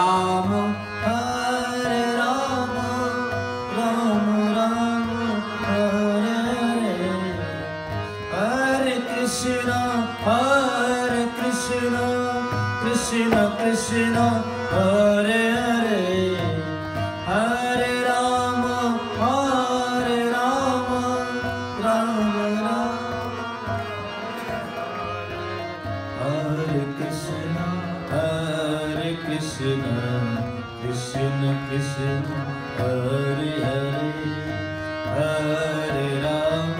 राम हरे राम राम राम हरे हरे हरे कृष्णा कृष्ण कृष्ण हरे हरे हरे राम राम राम हरे कृष्ण कृष्ण कृष्ण हरे हरे हरे राम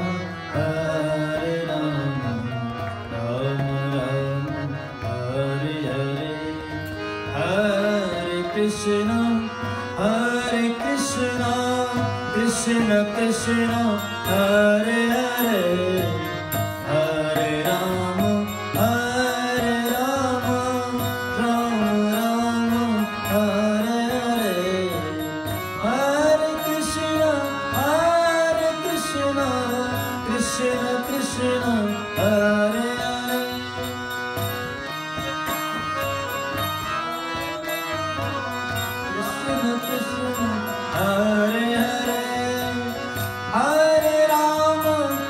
राम राम हरे हरे हरे कृष्ण कृष्ण कृष्ण हरे हरे हरे राम राम राम हरे हरे हरे कृष्ण कृष्ण कृष्ण हरे हरे कृष्ण कृष्ण हरे हरे हरे राम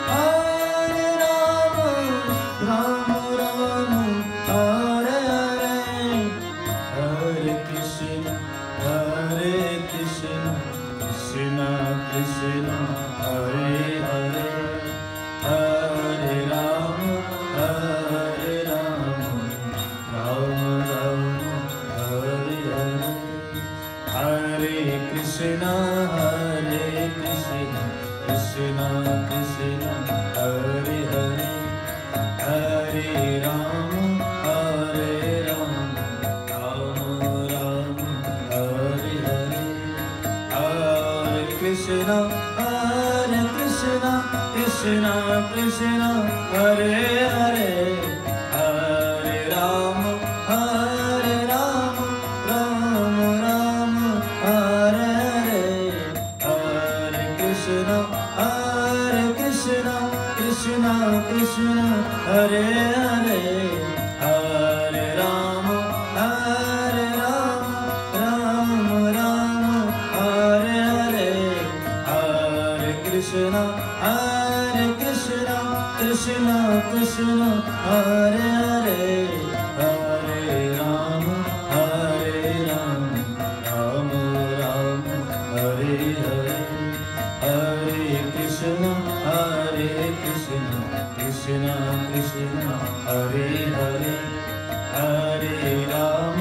राम राम हरे हरे हरे कृष्ण कृष्ण कृष्ण हरे हरे हरे राम राम राम हरे हरे हरे कृष्ण कृष्ण कृष्ण हरे हरे हरे राम राम राम हरे हरे हरे कृष्ण कृष्ण कृष्ण हरे हरे हरे राम राम राम हरे हरे हरे कृष्ण कृष्ण कृष्ण हरे हरे हरे राम राम हरे हरे हरे कृष्ण कृष्ण कृष्ण हरे हरे हरे राम राम हरे हरे हरे कृष्ण कृष्ण कृष्ण हरे हरे हरे राम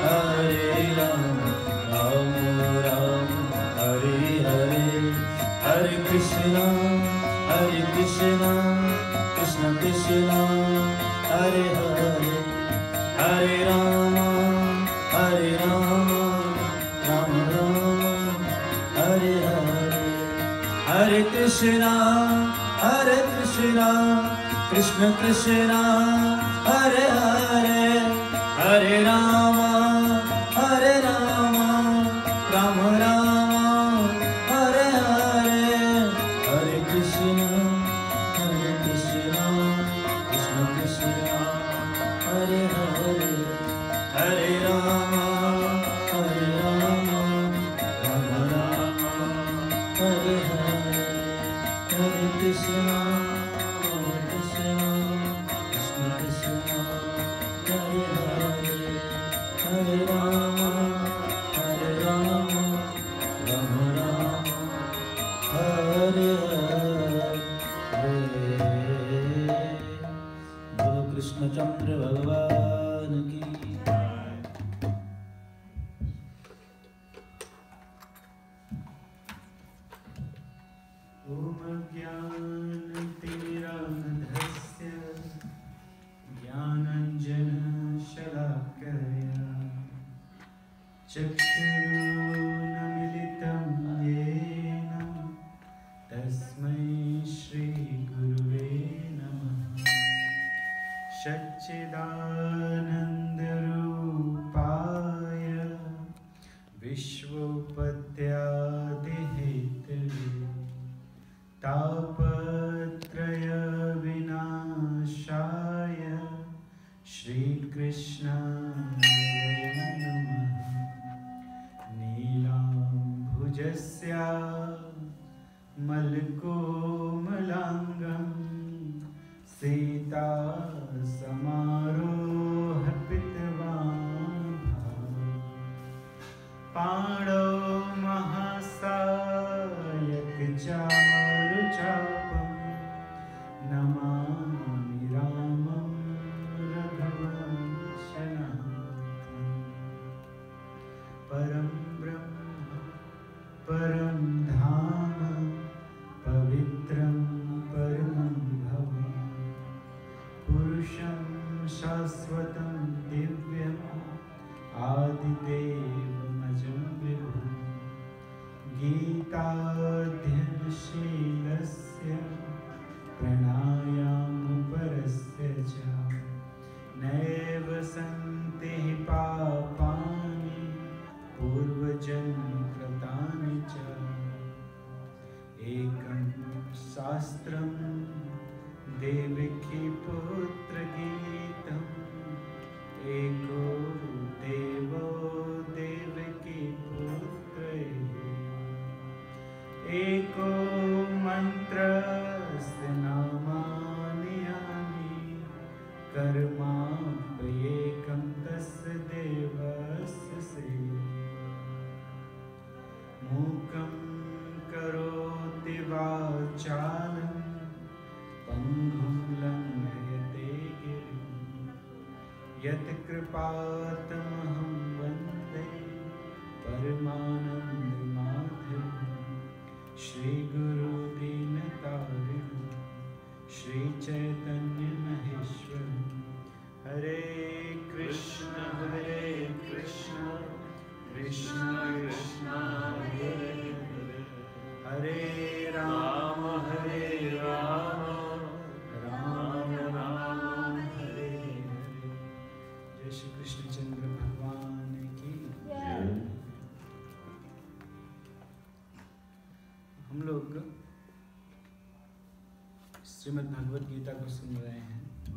राम हरे हरे हरे कृष्ण कृष्ण कृष्ण हरे हरे हरे राम राम हरे हरे हरे कृष्ण कृष्ण कृष्ण हरे हरे हरे राम राम हरे हरे हरे कृष्ण कृष्ण कृष्ण हरे हरे हरे राम राम हरे हरे हरे कृष्ण कृष्ण कृष्ण हरे हरे हरे राम राम हरे हरे बोलो कृष्णचंद्र भगवान की। ओम ज्ञानतिमिरान्धस्य ज्ञानाञ्जनशलाकया चक्षुरुन्मीलितं येन तस्मै श्रीगुरुवे नमः। सच्चिदानन्दरूपाय विश्वोपत्यादिहेतवे तापत्रय विनाशाय श्रीकृष्णाय नमः। जस्या मलकोमलांगं सीता समारोह पितवान् पाणौ महासायक चारुचापं नमामि रामं रघुवंशनाथं परं ब्रह्म परं धाम पवित्रं परमं भवम् पुरुषं शाश्वतं दिव्यम् आदिदेवमजं विभुम् गीताध्ययनशीलस्य प्राणायामपरस्य च नैव सन्ति पापानि पूर्वजन्मकृतानि च एकं शास्त्रं देवकी पुत्रगीतम् एको देवो देवकी पुत्रे एको मन्त्रस्य नामानि यानि कर्माप्येकं तस्य देवस्य सेवा मूकं करोति वाचालं पङ्गुं लङ्घयते गिरिं यत्कृपातमहं वन्दे परमानन्दमाधवं श्रीगुरुदीनतारिणं श्रीचैतन्यमहेश्वरं हरे कृष्ण कृष्ण कृष्ण हरे हरे हरे राम राम राम हरे हरे। जय श्री कृष्णचंद्र भगवान की जय। हम लोग श्रीमद् भगवद गीता को सुन रहे हैं।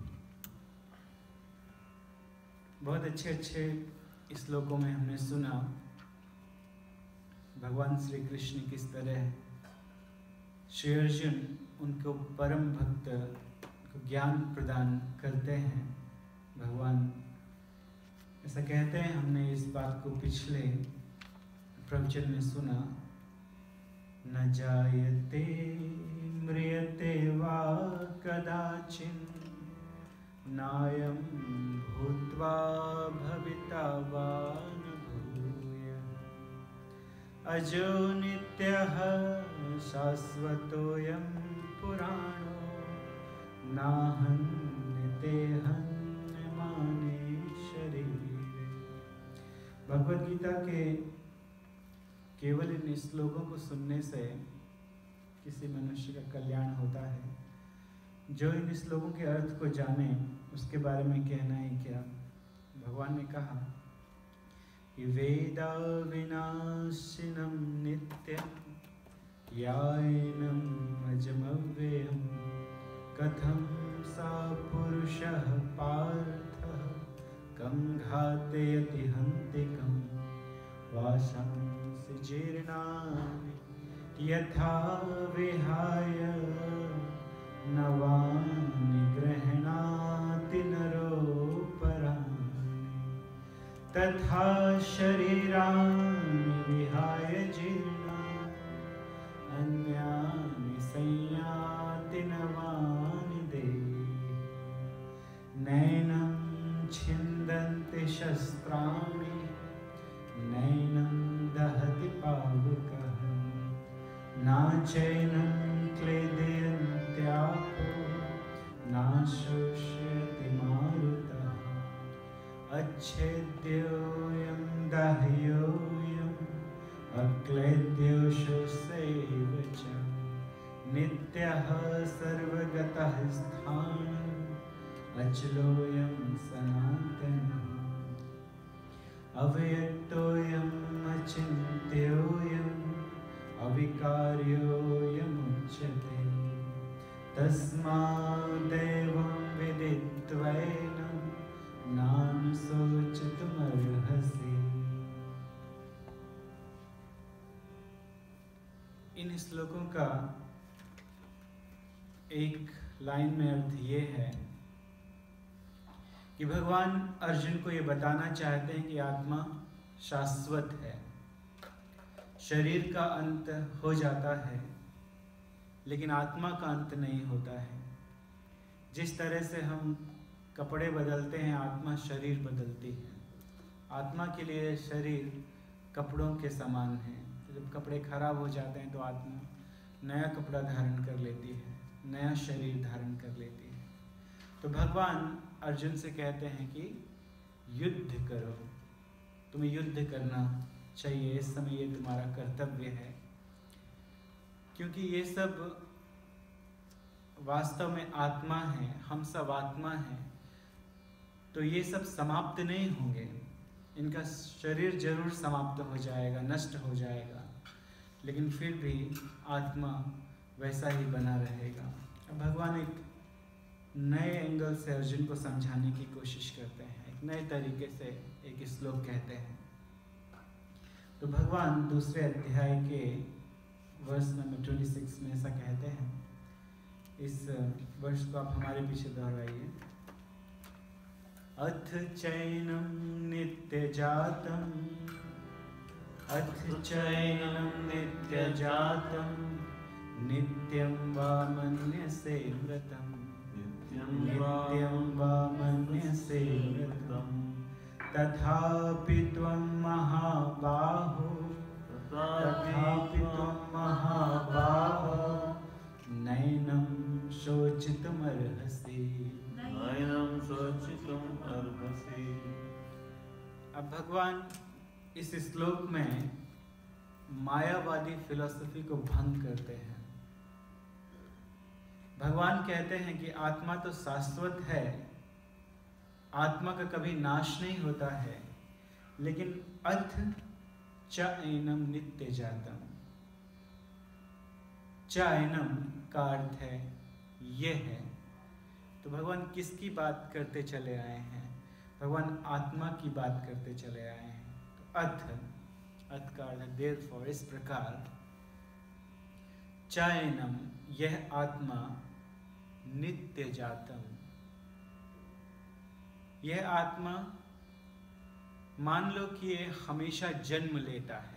बहुत अच्छे श्लोकों में हमने सुना भगवान श्री कृष्ण किस तरह श्री अर्जुन उनको परम भक्त को ज्ञान प्रदान करते हैं। भगवान ऐसा कहते हैं, हमने इस बात को पिछले प्रवचन में सुना, न जायते म्रियते वा कदाचिन नायं भूत्वा भविता वा न भूयः अजो नित्यः शाश्वतोऽयं पुराणो नाहन्यते हन्यमाने शरीरे। भगवद गीता के केवल इन श्लोकों को सुनने से किसी मनुष्य का कल्याण होता है। जो इन श्लोकों के अर्थ को जाने उसके बारे में कहना ही क्या। भगवान ने कहा कि वेदा विनाशिनं नित्यं यायनं अजमव्ययं कथं सा पुरुषः पार्थः कं घातयति हन्तिकं वाशांसि जीर्णानि यथा विहाय नवानि गृह्णाति नरोपराणि तथा शरीराणि विहाय जीर्णानि अन्यानि संयाति नवानि देहि नैनं छिन्दन्ति शस्त्राणि नैनं दहति पावकः नाचैनं क्लेदयन्त्यापो नाशोष्यति मारुतः अच्छेद्योऽयं दाह्योऽयम् अक्लेद्योऽशोषैव च नित्यः सर्वगतः स्थाणुः अचलोऽयं सनातनः अव्यक्तोऽयम् अचिन्त्योऽयम् अविकार्योऽयमुच्यते तस्मादेवं विदित्वैनं नानुशोचितुमर्हसि। इन श्लोकों का एक लाइन में अर्थ ये है कि भगवान अर्जुन को ये बताना चाहते हैं कि आत्मा शाश्वत है। शरीर का अंत हो जाता है लेकिन आत्मा का अंत नहीं होता है। जिस तरह से हम कपड़े बदलते हैं, आत्मा शरीर बदलती है। आत्मा के लिए शरीर कपड़ों के समान है। तो जब कपड़े खराब हो जाते हैं तो आत्मा नया कपड़ा धारण कर लेती है, नया शरीर धारण कर लेती है। तो भगवान अर्जुन से कहते हैं कि युद्ध करो, तुम्हें युद्ध करना चाहिए, इस समय ये तुम्हारा कर्तव्य है। क्योंकि ये सब वास्तव में आत्मा है, हम सब आत्मा हैं, तो ये सब समाप्त नहीं होंगे। इनका शरीर जरूर समाप्त हो जाएगा, नष्ट हो जाएगा, लेकिन फिर भी आत्मा वैसा ही बना रहेगा। अब भगवान एक नए एंगल से अर्जुन को समझाने की कोशिश करते हैं, एक नए तरीके से एक श्लोक कहते हैं। तो भगवान दूसरे अध्याय के वर्ष नंबर 26 में ऐसा कहते हैं। इस वर्ष को आप हमारे पीछे दोहराइए। अथ चैनम नित्य जातम, अथ चैनम नित्य जातम, नित्यं वा मन्यसे मृतम्, नित्यं वा मन्यसे मृतम्, तथापि त्वं महाबाहो, तथापि त्वं महाबाहो, नैनं शोचितुमर्हसि, नैनं शोचितुमर्हसि। अब भगवान इस श्लोक में मायावादी फिलॉसफी को भंग करते हैं। भगवान कहते हैं कि आत्मा तो शाश्वत है, आत्मा का कभी नाश नहीं होता है, लेकिन अथ च एनम नित्य जातम। च एनम का अर्थ है ये है। तो भगवान किसकी बात करते चले आए हैं? भगवान आत्मा की बात करते चले आए हैं। तो अथ का अर्थ देयरफॉर, इस प्रकार, च एनम यह आत्मा, नित्य जातम यह आत्मा, मान लो कि ये हमेशा जन्म लेता है।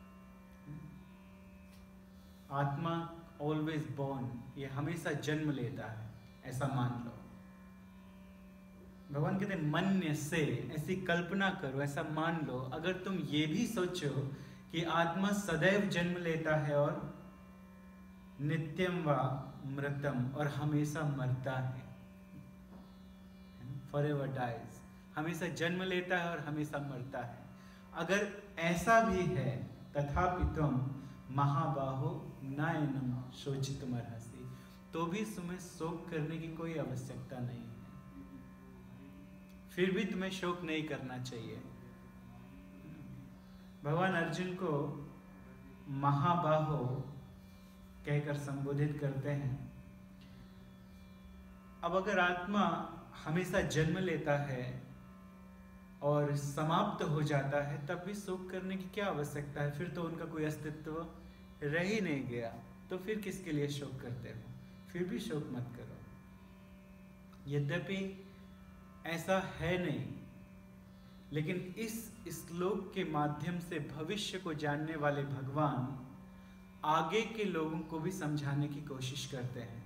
आत्मा ऑलवेज बोर्न, ये हमेशा जन्म लेता है, ऐसा मान लो। भगवान कहते हैं मन्य से, ऐसी कल्पना करो, ऐसा मान लो। अगर तुम ये भी सोचो कि आत्मा सदैव जन्म लेता है और नित्यम वा मृतम, और हमेशा मरता है, फॉरएवर डाइज, हमेशा जन्म लेता है और हमेशा मरता है। अगर ऐसा भी है, तथापि तुम महाबाहो नैनं शोचितुमर्हसि, तो भी तुम्हें शोक करने की कोई आवश्यकता नहीं है। फिर भी तुम्हें शोक नहीं करना चाहिए। भगवान अर्जुन को महाबाहो कहकर संबोधित करते हैं। अब अगर आत्मा हमेशा जन्म लेता है और समाप्त हो जाता है, तब भी शोक करने की क्या आवश्यकता है? फिर तो उनका कोई अस्तित्व रह ही नहीं गया, तो फिर किसके लिए शोक करते हो? फिर भी शोक मत करो। यद्यपि ऐसा है नहीं, लेकिन इस श्लोक के माध्यम से भविष्य को जानने वाले भगवान आगे के लोगों को भी समझाने की कोशिश करते हैं।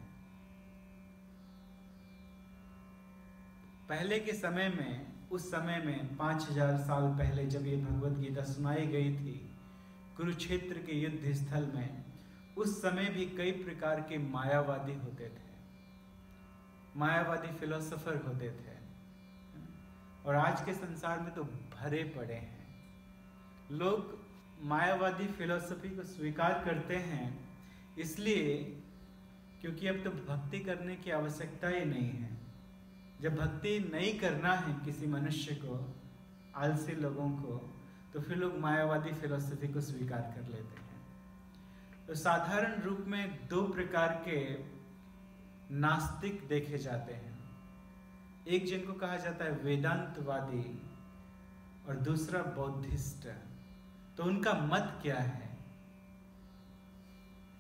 पहले के समय में, उस समय में 5000 साल पहले जब ये भगवत गीता सुनाई गई थी कुरुक्षेत्र के युद्ध स्थल में, उस समय भी कई प्रकार के मायावादी होते थे, मायावादी फिलोसोफर होते थे, और आज के संसार में तो भरे पड़े हैं। लोग मायावादी फिलोसफी को स्वीकार करते हैं इसलिए क्योंकि अब तो भक्ति करने की आवश्यकता ही नहीं है। जब भक्ति नहीं करना है किसी मनुष्य को, आलसी लोगों को, तो फिर लोग मायावादी फिलोसफी को स्वीकार कर लेते हैं। तो साधारण रूप में दो प्रकार के नास्तिक देखे जाते हैं। एक जिनको कहा जाता है वेदांतवादी और दूसरा बौद्धिस्ट। तो उनका मत क्या है?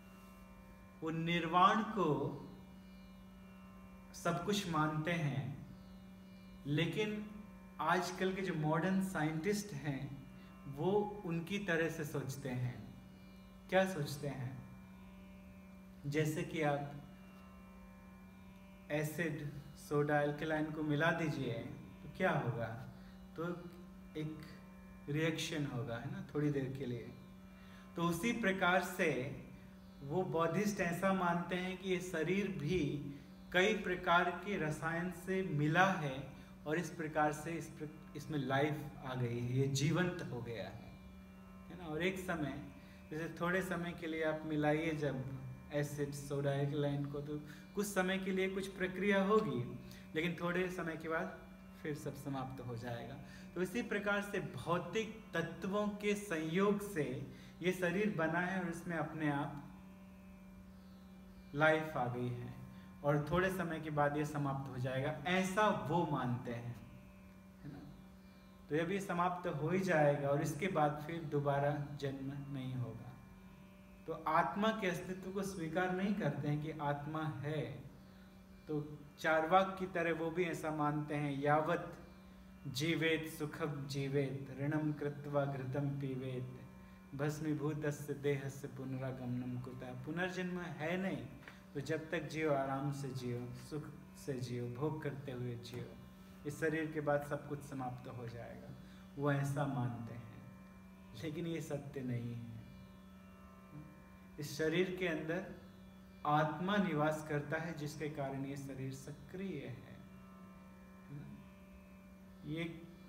वो निर्वाण को सब कुछ मानते हैं, लेकिन आजकल के जो मॉडर्न साइंटिस्ट हैं वो उनकी तरह से सोचते हैं। क्या सोचते हैं? जैसे कि आप एसिड सोडा एल्कलाइन को मिला दीजिए तो क्या होगा? तो एक रिएक्शन होगा, है ना, थोड़ी देर के लिए। तो उसी प्रकार से वो बौद्धिस्ट ऐसा मानते हैं कि ये शरीर भी कई प्रकार के रसायन से मिला है और इस प्रकार से इसमें लाइफ आ गई है, ये जीवंत हो गया है ना। और एक समय, जैसे थोड़े समय के लिए आप मिलाइए जब एसिड सोडा एल्कलाइन को, तो कुछ समय के लिए कुछ प्रक्रिया होगी, लेकिन थोड़े समय के बाद फिर सब समाप्त हो जाएगा। तो इसी प्रकार से भौतिक तत्वों के संयोग से ये शरीर बना है और इसमें अपने आप लाइफ आ गई है और थोड़े समय के बाद ये समाप्त हो जाएगा, ऐसा वो मानते हैं, है ना। तो जब ये समाप्त हो ही जाएगा और इसके बाद फिर दोबारा जन्म नहीं होगा। तो आत्मा के अस्तित्व को स्वीकार नहीं करते हैं कि आत्मा है। तो चार्वाक की तरह वो भी ऐसा मानते हैं, यावत जीवेत सुखम जीवेत ऋणम कृत्वा घृतम पीवेत भस्मीभूतस्य देहस्य पुनरागमनम कुतः। पुनर्जन्म है नहीं, तो जब तक जियो आराम से जियो, सुख से जियो, भोग करते हुए जियो, इस शरीर के बाद सब कुछ समाप्त हो जाएगा। वो ऐसा मानते हैं, लेकिन ये सत्य नहीं है। इस शरीर के अंदर आत्मा निवास करता है, जिसके कारण ये शरीर सक्रिय है। ये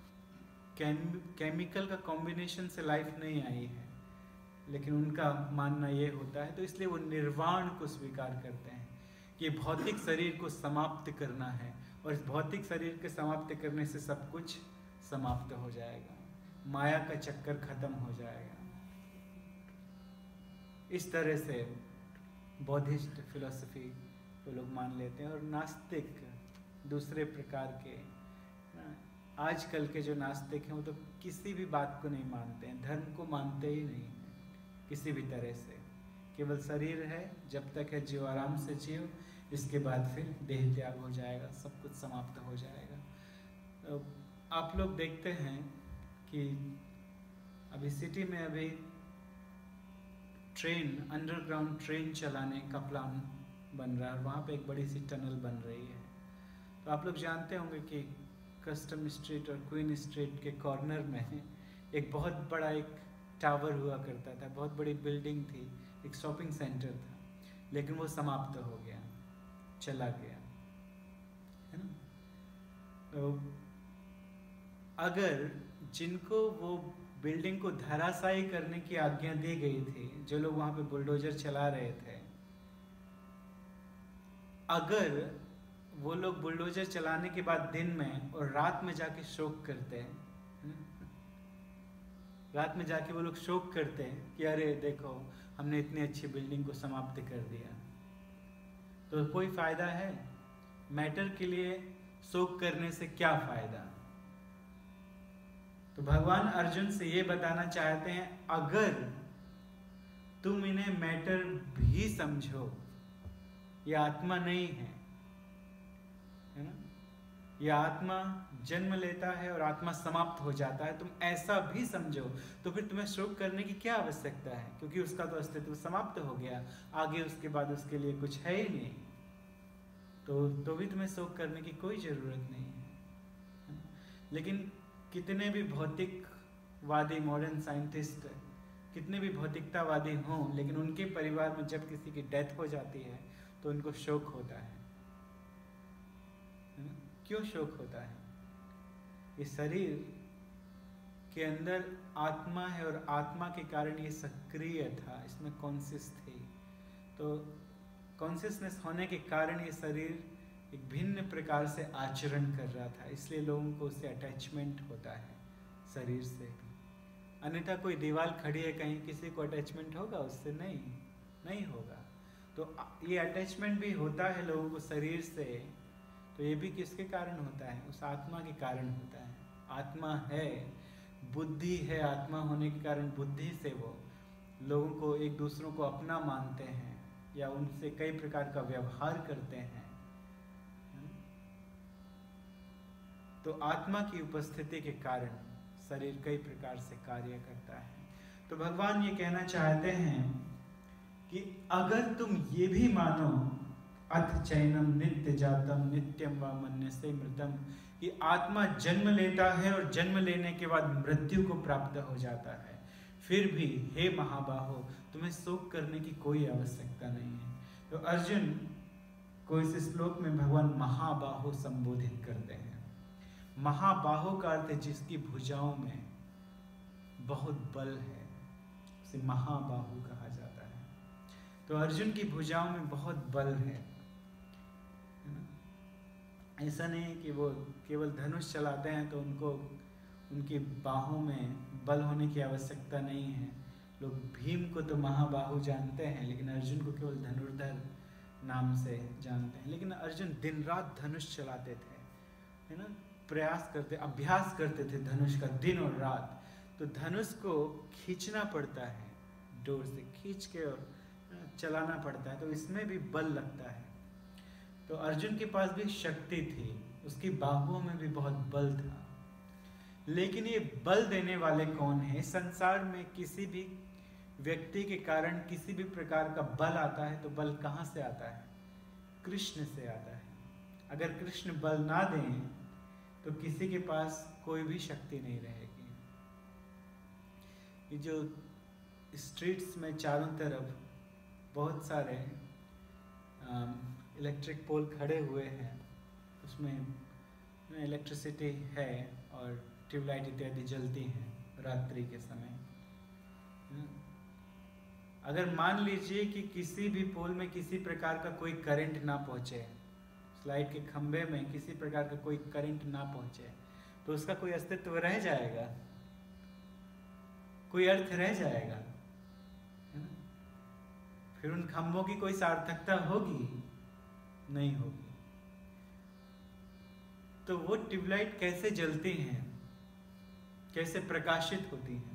केमिकल का कॉम्बिनेशन से लाइफ नहीं आई है, लेकिन उनका मानना ये होता है। तो इसलिए वो निर्वाण को स्वीकार करते हैं कि भौतिक शरीर को समाप्त करना है और इस भौतिक शरीर के समाप्त करने से सब कुछ समाप्त हो जाएगा, माया का चक्कर खत्म हो जाएगा। इस तरह से बौद्धिस्ट फिलॉसफी वो लोग मान लेते हैं। और नास्तिक दूसरे प्रकार के, आजकल के जो नास्तिक हैं वो तो किसी भी बात को नहीं मानते हैं, धर्म को मानते ही नहीं हैं किसी भी तरह से। केवल शरीर है, जब तक है जियो आराम से जियो, इसके बाद फिर देह त्याग हो जाएगा, सब कुछ समाप्त हो जाएगा। तो आप लोग देखते हैं कि अभी सिटी में अभी ट्रेन, अंडरग्राउंड ट्रेन चलाने का प्लान बन रहा है, वहाँ पे एक बड़ी सी टनल बन रही है। तो आप लोग जानते होंगे कि कस्टम स्ट्रीट और क्वीन स्ट्रीट के कॉर्नर में एक बहुत बड़ा एक टावर हुआ करता था, बहुत बड़ी बिल्डिंग थी, एक शॉपिंग सेंटर था, लेकिन वो समाप्त हो गया, चला गया, है ना। तो अगर जिनको वो बिल्डिंग को धराशायी करने की आज्ञा दी गई थी, जो लोग वहां पे बुलडोजर चला रहे थे, अगर वो लोग बुलडोजर चलाने के बाद दिन में और रात में जाके शोक करते हैं, रात में जाके वो लोग शोक करते हैं कि अरे देखो हमने इतनी अच्छी बिल्डिंग को समाप्त कर दिया, तो कोई फायदा है? मैटर के लिए शोक करने से क्या फायदा? तो भगवान अर्जुन से ये बताना चाहते हैं, अगर तुम इन्हें मैटर भी समझो, ये आत्मा नहीं है ना, यह आत्मा जन्म लेता है और आत्मा समाप्त हो जाता है, तुम ऐसा भी समझो, तो फिर तुम्हें शोक करने की क्या आवश्यकता है? क्योंकि उसका तो अस्तित्व समाप्त हो गया, आगे उसके बाद उसके लिए कुछ है ही नहीं, तो भी तुम्हें शोक करने की कोई जरूरत नहीं है। लेकिन कितने भी भौतिकवादी मॉडर्न साइंटिस्ट, कितने भी भौतिकतावादी हों, लेकिन उनके परिवार में जब किसी की डेथ हो जाती है तो उनको शोक होता है। क्यों शोक होता है? इस शरीर के अंदर आत्मा है और आत्मा के कारण ये सक्रिय था, इसमें कॉन्शियस थी, तो कॉन्शियसनेस होने के कारण ये शरीर एक भिन्न प्रकार से आचरण कर रहा था, इसलिए लोगों को उससे अटैचमेंट होता है शरीर से भी। अन्यथा कोई दीवार खड़ी है कहीं, किसी को अटैचमेंट होगा उससे? नहीं होगा। तो ये अटैचमेंट भी होता है लोगों को शरीर से, तो ये भी किसके कारण होता है? उस आत्मा के कारण होता है। आत्मा है, बुद्धि है, आत्मा होने के कारण बुद्धि से वो लोगों को, एक दूसरों को अपना मानते हैं, या उनसे कई प्रकार का व्यवहार करते हैं, तो आत्मा की उपस्थिति के कारण शरीर कई प्रकार से कार्य करता है। तो भगवान ये कहना चाहते हैं कि अगर तुम ये भी मानो अथ चैनम नित्य जातम नित्यम व मन्यसे मृतम, कि आत्मा जन्म लेता है और जन्म लेने के बाद मृत्यु को प्राप्त हो जाता है, फिर भी हे महाबाहो तुम्हें शोक करने की कोई आवश्यकता नहीं है। तो अर्जुन को इस श्लोक में भगवान महाबाहो संबोधित करते हैं। महाबाहो का अर्थ है जिसकी भुजाओं में बहुत बल है, उसे महाबाहु कहा जाता है। तो अर्जुन की भुजाओं में बहुत बल है ना? ऐसा नहीं है कि वो केवल धनुष चलाते हैं तो उनको उनकी बाहों में बल होने की आवश्यकता नहीं है। लोग भीम को तो महाबाहु जानते हैं, लेकिन अर्जुन को केवल धनुर्धर नाम से जानते हैं। लेकिन अर्जुन दिन रात धनुष चलाते थे, है ना, प्रयास करते, अभ्यास करते थे धनुष का दिन और रात। तो धनुष को खींचना पड़ता है, डोर से खींच के और चलाना पड़ता है, तो इसमें भी बल लगता है। तो अर्जुन के पास भी शक्ति थी, उसकी बाहुओं में भी बहुत बल था। लेकिन ये बल देने वाले कौन है? संसार में किसी भी व्यक्ति के कारण किसी भी प्रकार का बल आता है तो बल कहाँ से आता है? कृष्ण से आता है। अगर कृष्ण बल ना दें तो किसी के पास कोई भी शक्ति नहीं रहेगी। ये जो स्ट्रीट्स में चारों तरफ बहुत सारे इलेक्ट्रिक पोल खड़े हुए हैं, उसमें इलेक्ट्रिसिटी है और ट्यूबलाइट इत्यादि जलती हैं रात्रि के समय। अगर मान लीजिए कि किसी भी पोल में किसी प्रकार का कोई करंट ना पहुंचे, लाइट के खंभे में किसी प्रकार का कोई करंट ना पहुंचे, तो उसका कोई अस्तित्व रह जाएगा? कोई अर्थ रह जाएगा? है ना? फिर उन खंभों की कोई सार्थकता होगी? नहीं होगी। तो वो ट्यूबलाइट कैसे जलती हैं, कैसे प्रकाशित होती हैं?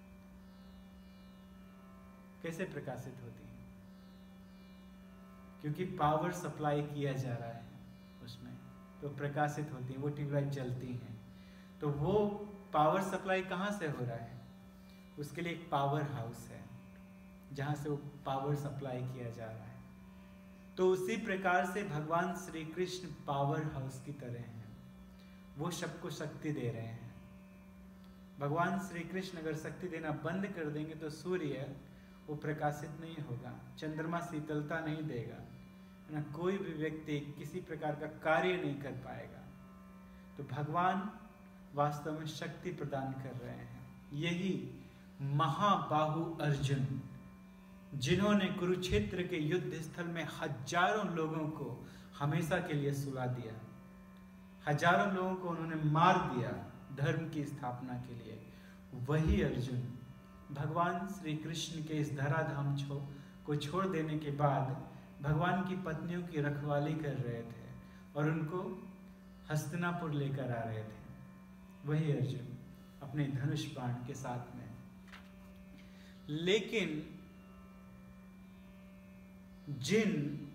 कैसे प्रकाशित होती हैं? क्योंकि पावर सप्लाई किया जा रहा है उसमें, तो प्रकाशित होती है, वो ट्यूबलाइट जलती हैं। तो वो पावर सप्लाई कहाँ से हो रहा है? उसके लिए एक पावर हाउस है जहाँ से वो पावर सप्लाई किया जा रहा है। तो उसी प्रकार से भगवान श्री कृष्ण पावर हाउस की तरह हैं, वो सबको शक्ति दे रहे हैं। भगवान श्री कृष्ण अगर शक्ति देना बंद कर देंगे तो सूर्य वो प्रकाशित नहीं होगा, चंद्रमा शीतलता नहीं देगा ना, कोई भी व्यक्ति किसी प्रकार का कार्य नहीं कर पाएगा। तो भगवान वास्तव में शक्ति प्रदान कर रहे हैं। यही महाबाहु अर्जुन, जिन्होंने कुरुक्षेत्र के युद्ध स्थल में हजारों लोगों को हमेशा के लिए सुला दिया, हजारों लोगों को उन्होंने मार दिया धर्म की स्थापना के लिए, वही अर्जुन भगवान श्री कृष्ण के इस धराधाम को छोड़ देने के बाद भगवान की पत्नियों की रखवाली कर रहे थे और उनको हस्तिनापुर लेकर आ रहे थे। वही अर्जुन अपने धनुष बाण के साथ में। लेकिन जिन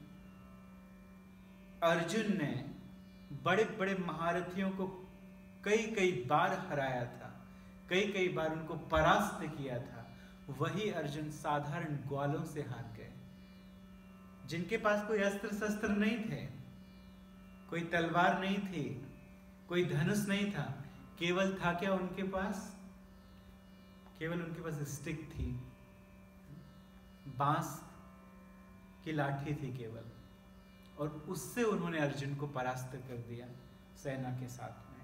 अर्जुन ने बड़े बड़े महारथियों को कई कई बार हराया था, कई कई बार उनको परास्त किया था, वही अर्जुन साधारण ग्वालों से हार गए, जिनके पास कोई अस्त्र शस्त्र नहीं थे, कोई तलवार नहीं थी, कोई धनुष नहीं था, केवल था क्या उनके पास? केवल उनके पास स्टिक थी, बांस की लाठी थी केवल, और उससे उन्होंने अर्जुन को परास्त कर दिया सेना के साथ में।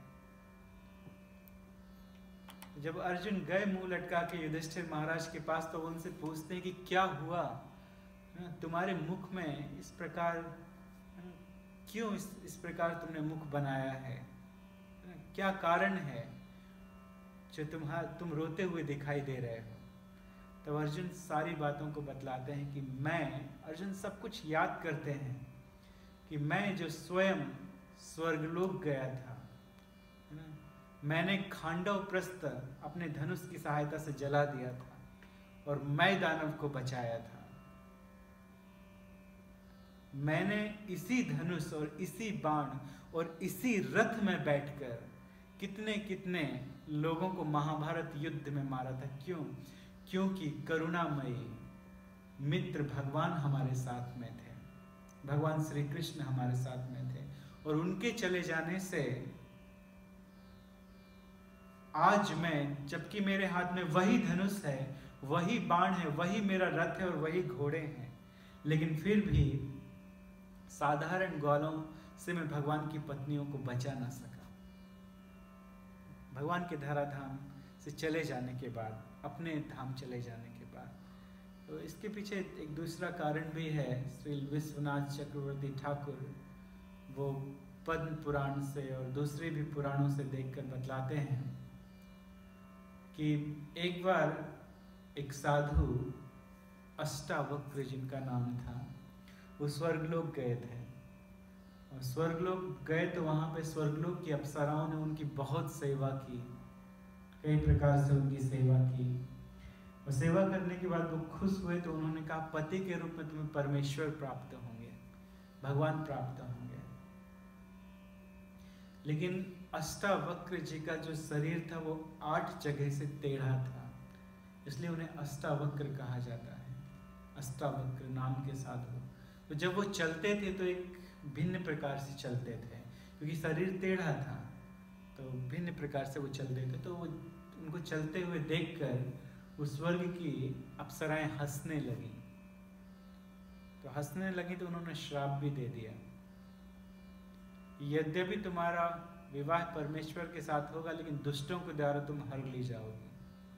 जब अर्जुन गए मुंह लटका के युधिष्ठिर महाराज के पास, तो उनसे पूछते हैं कि क्या हुआ, तुम्हारे मुख में इस प्रकार क्यों इस प्रकार तुमने मुख बनाया है, क्या कारण है जो तुम रोते हुए दिखाई दे रहे हो? तब अर्जुन सारी बातों को बतलाते हैं कि अर्जुन सब कुछ याद करते हैं कि मैं जो स्वयं स्वर्गलोक गया था, मैंने खांडव प्रस्थ अपने धनुष की सहायता से जला दिया था और मैं दानव को बचाया था। मैंने इसी धनुष और इसी बाण और इसी रथ में बैठकर कितने कितने लोगों को महाभारत युद्ध में मारा था। क्यों? क्योंकि करुणामयी मित्र भगवान हमारे साथ में थे, भगवान श्री कृष्ण हमारे साथ में थे, और उनके चले जाने से आज मैं, जबकि मेरे हाथ में वही धनुष है, वही बाण है, वही मेरा रथ है और वही घोड़े हैं, लेकिन फिर भी साधारण ग्वालों से मैं भगवान की पत्नियों को बचा ना सका। भगवान के धराधाम से चले जाने के बाद, अपने धाम चले जाने के बाद, तो इसके पीछे एक दूसरा कारण भी है। श्री विश्वनाथ चक्रवर्ती ठाकुर वो पद्म पुराण से और दूसरे भी पुराणों से देखकर बतलाते हैं कि एक बार एक साधु अष्टावक्र जिनका नाम था, वो स्वर्गलोक गए थे, और स्वर्गलोक गए तो वहाँ पे स्वर्गलोक की अप्सराओं ने उनकी बहुत सेवा की, कई प्रकार से उनकी सेवा की, और सेवा करने के बाद वो खुश हुए तो उन्होंने कहा पति के रूप में तुम्हें परमेश्वर प्राप्त होंगे, भगवान प्राप्त होंगे। लेकिन अष्टावक्र जी का जो शरीर था वो 8 जगह से टेढ़ा था, इसलिए उन्हें अष्टावक्र कहा जाता है। अष्टावक्र नाम के साधु, तो जब वो चलते थे तो एक भिन्न प्रकार से चलते थे, क्योंकि शरीर टेढ़ा था तो भिन्न प्रकार से वो चलते थे। तो वो उनको चलते हुए देखकर उस स्वर्ग की अप्सराएं हंसने लगी, तो हंसने लगी तो उन्होंने श्राप भी दे दिया, यद्यपि तुम्हारा विवाह परमेश्वर के साथ होगा लेकिन दुष्टों के द्वारा तुम हर ली जाओगे।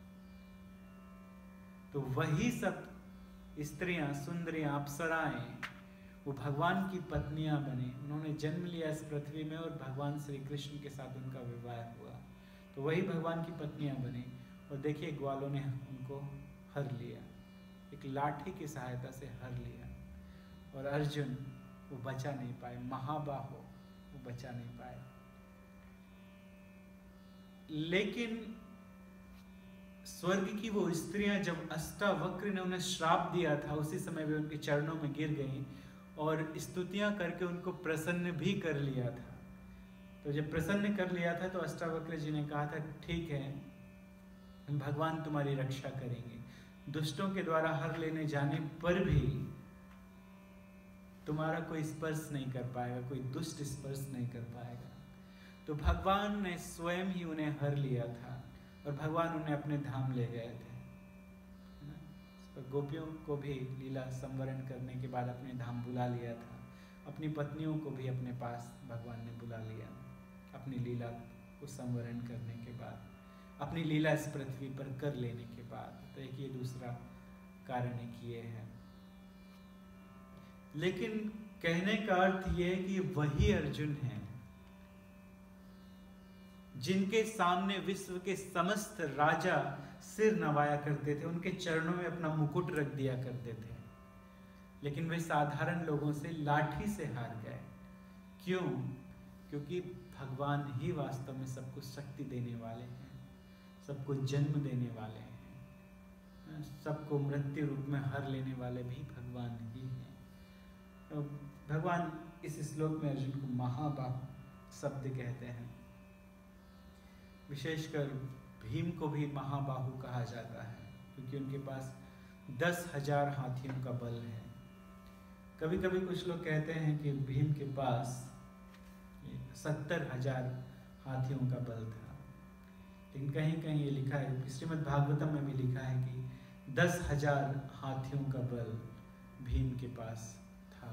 तो वही सब स्त्रियां, सुंदरियां, अप्सराएं वो भगवान की पत्नियां बने, उन्होंने जन्म लिया इस पृथ्वी में और भगवान श्री कृष्ण के साथ उनका विवाह हुआ, तो वही भगवान की पत्नियां बनी। और देखिए ग्वालों ने उनको हर लिया, एक लाठी की सहायता से हर लिया, और अर्जुन वो बचा नहीं पाए, महाबाहो वो बचा नहीं पाए। लेकिन स्वर्ग की वो स्त्रियां, जब अष्टावक्र ने उन्हें श्राप दिया था, उसी समय वे उनके चरणों में गिर गईं और स्तुतियां करके उनको प्रसन्न भी कर लिया था। तो जब प्रसन्न कर लिया था तो अष्टावक्र जी ने कहा था ठीक है, भगवान तुम्हारी रक्षा करेंगे, दुष्टों के द्वारा हर लेने जाने पर भी तुम्हारा कोई स्पर्श नहीं कर पाएगा, कोई दुष्ट स्पर्श नहीं कर पाएगा। तो भगवान ने स्वयं ही उन्हें हर लिया था और भगवान उन्हें अपने धाम ले गए थे। गोपियों को भी लीला संवरण करने के बाद अपने धाम बुला लिया था, अपनी पत्नियों को भी अपने पास भगवान ने बुला लिया, अपनी लीला को संवरण करने के बाद, अपनी लीला इस पृथ्वी पर कर लेने के बाद। तो एक ये दूसरा कारण एक ये है। लेकिन कहने का अर्थ ये है कि वही अर्जुन है जिनके सामने विश्व के समस्त राजा सिर नवाया करते थे, उनके चरणों में अपना मुकुट रख दिया करते थे, लेकिन वे साधारण लोगों से लाठी से हार गए। क्यों? क्योंकि भगवान ही वास्तव में सबको शक्ति देने वाले हैं, सबको जन्म देने वाले हैं, सबको मृत्यु रूप में हर लेने वाले भी भगवान ही हैं। तो भगवान इस श्लोक में अर्जुन को महाबाहु शब्द कहते हैं। विशेषकर भीम को भी महाबाहु कहा जाता है, क्योंकि उनके पास 10,000 हाथियों का बल है। कभी कभी कुछ लोग कहते हैं कि भीम के पास 70,000 हाथियों का बल था, लेकिन कहीं कहीं ये लिखा है, श्रीमद् भागवतम में भी लिखा है कि 10,000 हाथियों का बल भीम के पास था।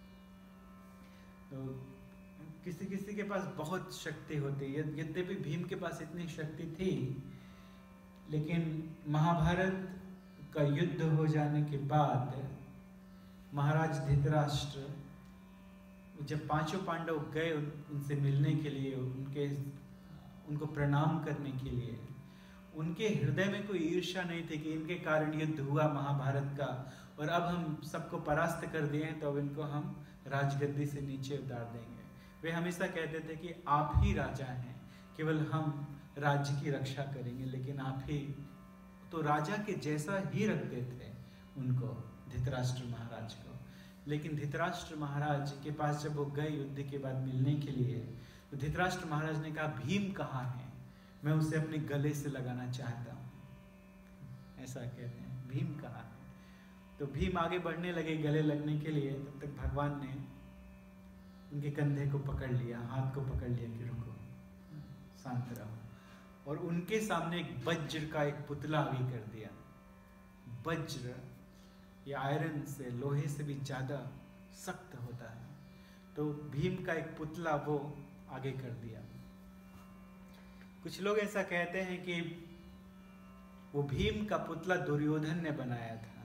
तो किसी किसी के पास बहुत शक्ति होती है, यद्यपि भीम के पास इतनी शक्ति थी, लेकिन महाभारत का युद्ध हो जाने के बाद महाराज धृतराष्ट्र जब 5 पांडव गए उनसे मिलने के लिए, उनको प्रणाम करने के लिए, उनके हृदय में कोई ईर्ष्या नहीं थी कि इनके कारण युद्ध हुआ महाभारत का और अब हम सबको परास्त कर दिए हैं तो अब इनको हम राजगद्दी से नीचे उतार देंगे। वे हमेशा कहते थे कि आप ही राजा हैं, केवल हम राज्य की रक्षा करेंगे, लेकिन आप ही, तो राजा के जैसा ही रखते थे उनको, धृतराष्ट्र महाराज को। लेकिन धृतराष्ट्र महाराज के पास जब वो गए युद्ध के बाद मिलने के लिए, तो धृतराष्ट्र महाराज ने कहा भीम कहाँ है, मैं उसे अपने गले से लगाना चाहता हूँ। ऐसा कहते हैं, भीम कहाँ है। तो भीम आगे बढ़ने लगे गले लगने के लिए, तब तक भगवान ने उनके कंधे को पकड़ लिया, हाथ को पकड़ लिया कि रुको, शांत रहो, और उनके सामने एक वज्र का एक पुतला आगे कर दिया। वज्र ये आयरन से, लोहे से भी ज़्यादा सख्त होता है, तो भीम का एक पुतला वो आगे कर दिया। कुछ लोग ऐसा कहते हैं कि वो भीम का पुतला दुर्योधन ने बनाया था,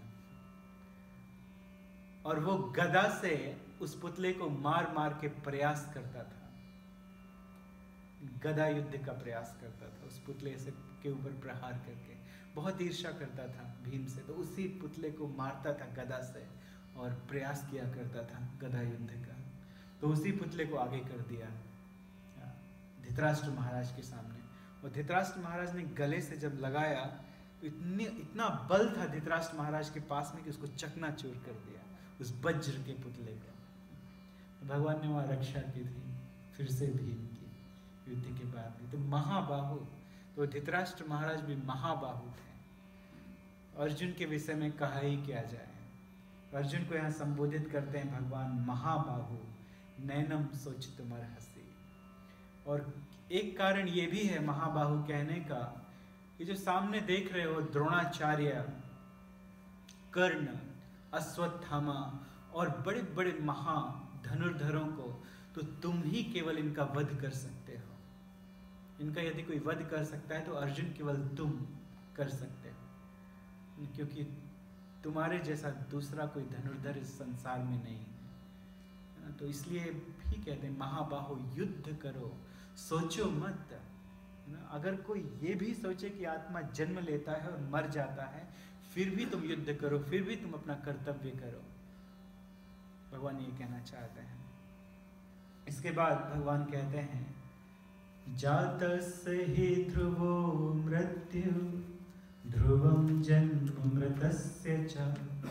और वो गदा से उस पुतले को मार मार के प्रयास करता था, गदा युद्ध का प्रयास करता था, उस पुतले से के ऊपर प्रहार करके बहुत ईर्ष्या करता था भीम से, तो उसी पुतले को मारता था गदा से और प्रयास किया करता था गदा युद्ध का। तो उसी पुतले को आगे कर दिया धृतराष्ट्र महाराज के सामने, और धृतराष्ट्र महाराज ने गले से जब लगाया तो इतना बल था धृतराष्ट्र महाराज के पास में कि उसको चकनाचूर कर दिया, उस वज्र के पुतले को। भगवान ने वहाँ रक्षा की थी फिर से भीम की युद्ध के बाद भी। तो महाबाहु, तो धृतराष्ट्र महाराज भी महाबाहु थे। अर्जुन के विषय में कहा ही क्या जाए, अर्जुन को यहाँ संबोधित करते हैं भगवान महाबाहु, नैनम सोचितुमर्हसि। और एक कारण ये भी है महाबाहु कहने का, कि जो सामने देख रहे हो द्रोणाचार्य, कर्ण, अश्वत्थामा और बड़े बड़े महा धनुर्धरों को तो तुम ही केवल इनका वध कर सकते हो। इनका यदि कोई वध कर सकता है तो अर्जुन केवल तुम कर सकते हो, क्योंकि तुम्हारे जैसा दूसरा कोई धनुर्धर इस संसार में नहीं है। तो इसलिए भी कहते हैं महाबाहो युद्ध करो, सोचो मत। अगर कोई ये भी सोचे कि आत्मा जन्म लेता है और मर जाता है, फिर भी तुम युद्ध करो, फिर भी तुम अपना कर्तव्य करो, भगवान ये कहना चाहते हैं। इसके बाद भगवान कहते हैं जातस्य हि ध्रुवो मृत्यु ध्रुवं जन्म मृतस्य च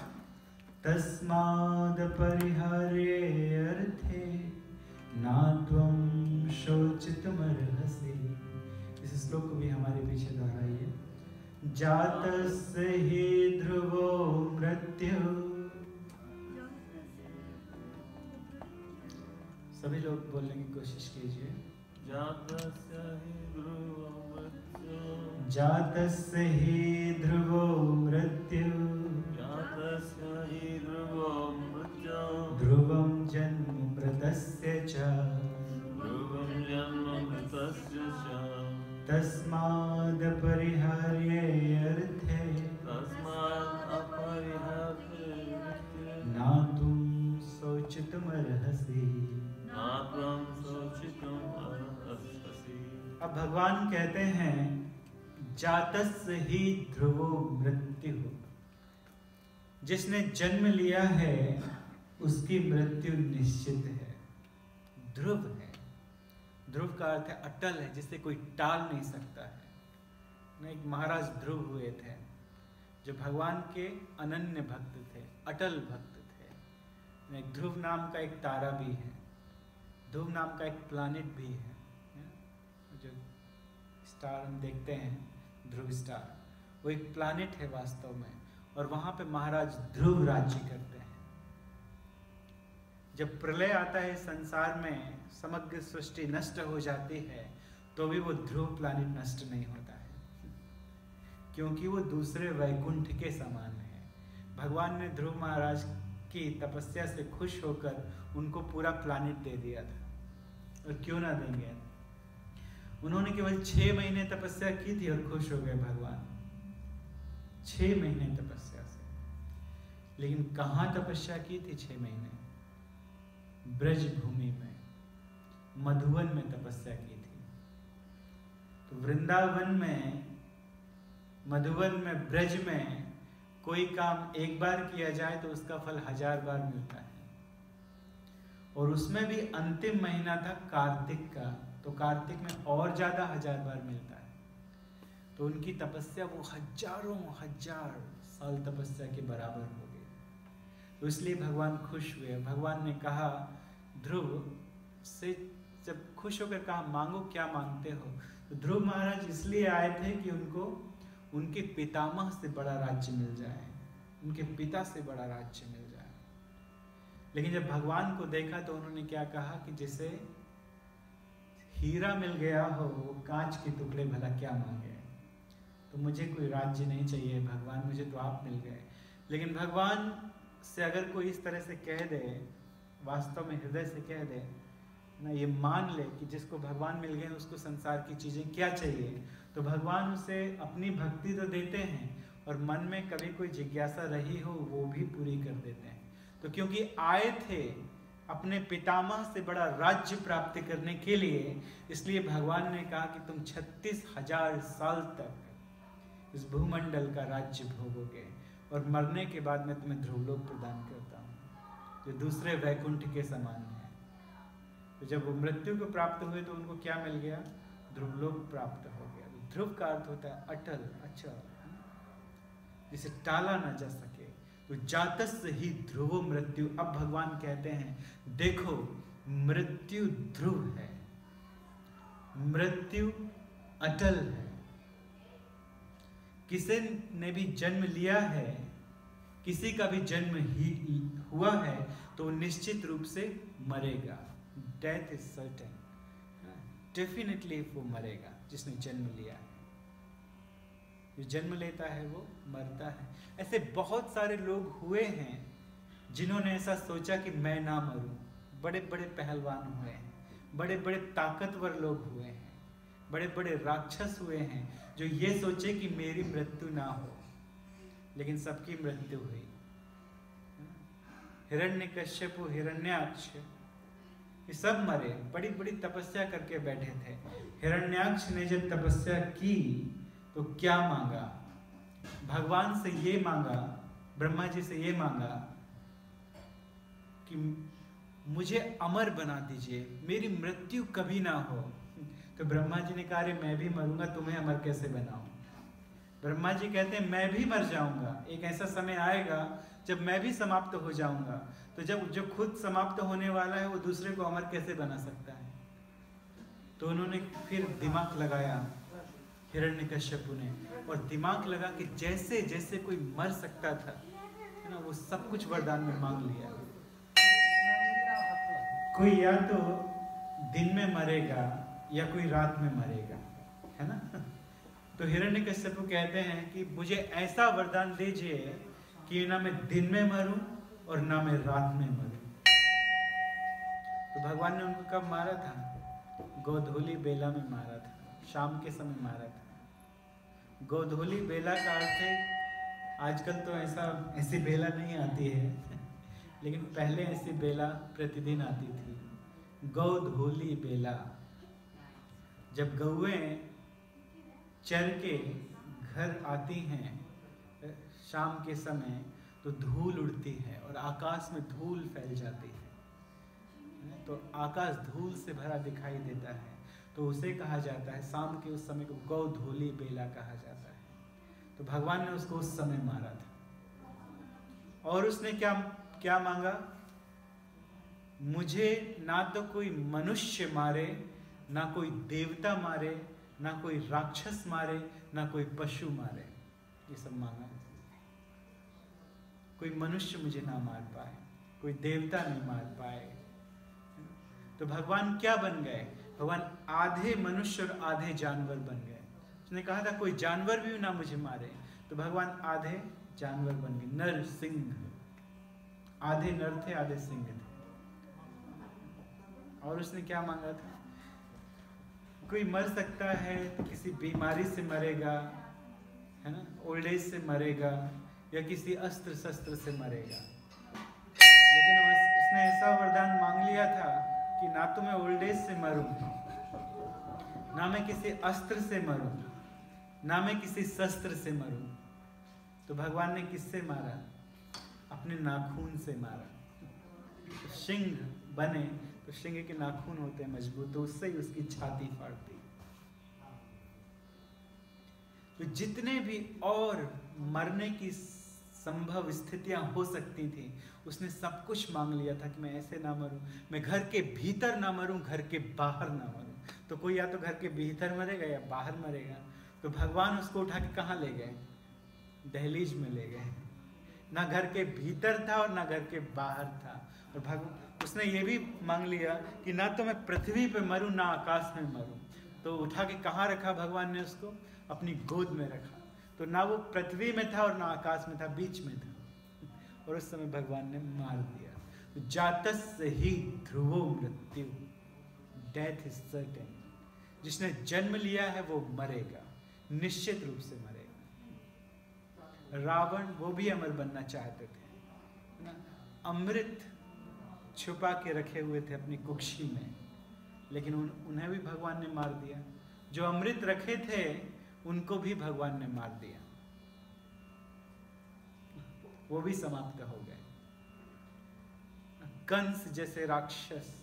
तस्माद् परिहार्येऽर्थे न त्वं शोचितुमर्हसि। इस श्लोक को भी हमारे पीछे दोहराइए। जातस्य हि ध्रुवो मृत्यु, सभी लोग बोलने की कोशिश कीजिए। जातस्य हि ध्रुवो मृत्यु, जातस्य हि ध्रुवो मृत्यु, जातस्य हि ध्रुवो मृत्यु, ध्रुवं जन्म मृतस्य च, ध्रुवं जन्म मृतस्य च, तस्माद् परिहार्येऽर्थे तस्मात् अपरिहार्येऽर्थे न तुम शोचितुमर्हसि। न त्वं शोचितुमर्हसि। अब भगवान कहते हैं जातस्य हि ध्रुवो मृत्यु, जिसने जन्म लिया है उसकी मृत्यु निश्चित है, ध्रुव है। ध्रुव का अर्थ है अटल है, जिसे कोई टाल नहीं सकता है। एक महाराज ध्रुव हुए थे जो भगवान के अनन्य भक्त थे, अटल भक्त थे। एक ध्रुव नाम का एक तारा भी है, ध्रुव नाम का एक प्लैनेट भी है, जो स्टार हम देखते हैं ध्रुव स्टार, वो एक प्लैनेट है वास्तव में, और वहाँ पे महाराज ध्रुव राज्य करते हैं। जब प्रलय आता है संसार में, समग्र सृष्टि नष्ट हो जाती है, तो भी वो ध्रुव प्लैनेट नष्ट नहीं होता है, क्योंकि वो दूसरे वैकुंठ के समान है। भगवान ने ध्रुव महाराज की तपस्या से खुश होकर उनको पूरा प्लैनेट दे दिया था, और क्यों ना देंगे। उन्होंने केवल 6 महीने तपस्या की थी और खुश हो गए भगवान, 6 महीने तपस्या से। लेकिन कहाँ तपस्या की थी 6 महीने? ब्रज भूमि में, मधुवन में तपस्या की थी। तो वृंदावन में, मधुवन में, ब्रज में कोई काम एक बार किया जाए तो उसका फल 1000 बार मिलता है। और उसमें भी अंतिम महीना था कार्तिक का, तो कार्तिक में और ज्यादा 1000 बार मिलता है। तो उनकी तपस्या वो हजारों हजार साल तपस्या के बराबर हो गई। तो इसलिए भगवान खुश हुए। भगवान ने कहा ध्रुव से, जब खुश होकर कहा मांगो क्या मांगते हो, तो ध्रुव महाराज इसलिए आए थे कि उनको उनके पितामह से बड़ा राज्य मिल जाए, उनके पिता से बड़ा राज्य मिल जाए। लेकिन जब भगवान को देखा तो उन्होंने क्या कहा कि जैसे हीरा मिल गया हो वो कांच के टुकड़े भला क्या मांगे, तो मुझे कोई राज्य नहीं चाहिए भगवान, मुझे तो आप मिल गए। लेकिन भगवान से अगर कोई इस तरह से कह दे, वास्तव में हृदय से कह दे ना, ये मान ले कि जिसको भगवान मिल गए उसको संसार की चीज़ें क्या चाहिए, तो भगवान उसे अपनी भक्ति तो देते हैं और मन में कभी कोई जिज्ञासा रही हो वो भी पूरी कर देते हैं। तो क्योंकि आए थे अपने पितामह से बड़ा राज्य प्राप्त करने के लिए, इसलिए भगवान ने कहा कि तुम 36,000 साल तक इस भूमंडल का राज्य भोगोगे और मरने के बाद मैं तुम्हें ध्रुवलोक प्रदान करता हूँ, जो दूसरे वैकुंठ के समान है। तो जब वो मृत्यु को प्राप्त हुए तो उनको क्या मिल गया? ध्रुवलोक प्राप्त हो गया। ध्रुव का अर्थ होता है अटल, अच्छा, जिसे टाला ना जा सके। तो जातस ही ध्रुवो मृत्यु। अब भगवान कहते हैं देखो मृत्यु ध्रुव है, मृत्यु अटल है। किसी ने भी जन्म लिया है, किसी का भी जन्म ही हुआ है तो निश्चित रूप से मरेगा। डेथ इज सर्टेन, डेफिनेटली वो मरेगा जिसने जन्म लिया है। जो जन्म लेता है वो मरता है। ऐसे बहुत सारे लोग हुए हैं जिन्होंने ऐसा सोचा कि मैं ना मरूं। बड़े बड़े पहलवान हुए हैं, बड़े बड़े ताकतवर लोग हुए हैं, बड़े बड़े राक्षस हुए हैं जो ये सोचे कि मेरी मृत्यु ना हो, लेकिन सबकी मृत्यु हुई। हिरण्यकश्यप, हिरण्याक्ष, ये सब मरे, बड़ी बड़ी तपस्या करके बैठे थे। हिरण्याक्ष ने जब तपस्या की तो क्या मांगा? भगवान से ये मांगा, ब्रह्मा जी से ये मांगा कि मुझे अमर बना दीजिए, मेरी मृत्यु कभी ना हो। तो ब्रह्मा जी ने कहा अरे मैं भी मरूंगा, तुम्हें अमर कैसे बनाऊं? ब्रह्मा जी कहते हैं मैं भी मर जाऊंगा, एक ऐसा समय आएगा जब मैं भी समाप्त हो जाऊंगा। तो जब जो खुद समाप्त होने वाला है वो दूसरे को अमर कैसे बना सकता है? तो उन्होंने फिर दिमाग लगाया हिरण्यकश्यप ने, और दिमाग लगा कि जैसे जैसे कोई मर सकता था है ना, वो सब कुछ वरदान में मांग लिया। कोई या तो दिन में मरेगा या कोई रात में मरेगा, है ना। तो हिरण्यकश्यप कहते हैं कि मुझे ऐसा वरदान दीजिए कि ना मैं दिन में मरूं और ना मैं रात में मरूं। तो भगवान ने उनको कब मारा था? गोधूली बेला में मारा था, शाम के समय मारा था। गोधूली बेला का अर्थ है, आजकल तो ऐसी बेला नहीं आती है, लेकिन पहले ऐसी बेला प्रतिदिन आती थी। गोधूली बेला, जब गौएं चर के घर आती हैं शाम के समय तो धूल उड़ती है और आकाश में धूल फैल जाती है, तो आकाश धूल से भरा दिखाई देता है, तो उसे कहा जाता है शाम के उस समय को गोधूली बेला कहा जाता है। तो भगवान ने उसको उस समय मारा था। और उसने क्या मांगा? मुझे ना तो कोई मनुष्य मारे, ना कोई देवता मारे, ना कोई राक्षस मारे, ना कोई पशु मारे, ये सब मांगा। कोई मनुष्य मुझे ना मार पाए, कोई देवता नहीं मार पाए। तो भगवान क्या बन गए? भगवान आधे मनुष्य और आधे जानवर बन गए। उसने कहा था कोई जानवर भी ना मुझे मारे, तो भगवान आधे जानवर बन गए, नर सिंह। आधे नर थे, आधे सिंह थे। और उसने क्या मांगा था? कोई मर सकता है तो किसी बीमारी से मरेगा, है ना, ओल्ड एज से मरेगा, या किसी अस्त्र शस्त्र से मरेगा। लेकिन उसने ऐसा वरदान मांग लिया था कि ना तो मैं ओल्ड एज से मरूं, ना मैं किसी अस्त्र से मरूं, ना मैं किसी शस्त्र से मरूं। तो भगवान ने किससे मारा? अपने नाखून से मारा। तो सिंह बने तो सिंह के नाखून होते हैं मजबूत, तो उससे ही उसकी छाती फाड़ती। तो जितने भी और मरने की संभव स्थितियां हो सकती थी, उसने सब कुछ मांग लिया था कि मैं ऐसे ना मरूं, मैं घर के भीतर ना मरूं, घर के बाहर ना मरूं। तो कोई या तो घर के भीतर मरेगा या बाहर मरेगा। तो भगवान उसको उठा के कहाँ ले गए? दहलीज में ले गए। ना घर के भीतर था और ना घर के बाहर था। और उसने ये भी मांग लिया कि ना तो मैं पृथ्वी पे मरूं ना आकाश में मरूं। तो उठा के कहाँ रखा भगवान ने उसको? अपनी गोद में रखा। तो ना वो पृथ्वी में था और ना आकाश में था, बीच में था। और उस समय भगवान ने मार दिया। तो जातस्य ही ध्रुवो मृत्यु, डेथ इज सर्टेन। जिसने जन्म लिया है वो मरेगा, निश्चित रूप से मरेगा। रावण वो भी अमर बनना चाहते थे ना, अमृत छुपा के रखे हुए थे अपनी कुक्षी में, लेकिन उन्हें भी भगवान ने मार दिया। जो अमृत रखे थे उनको भी भगवान ने मार दिया, वो भी समाप्त हो गए। कंस जैसे राक्षस,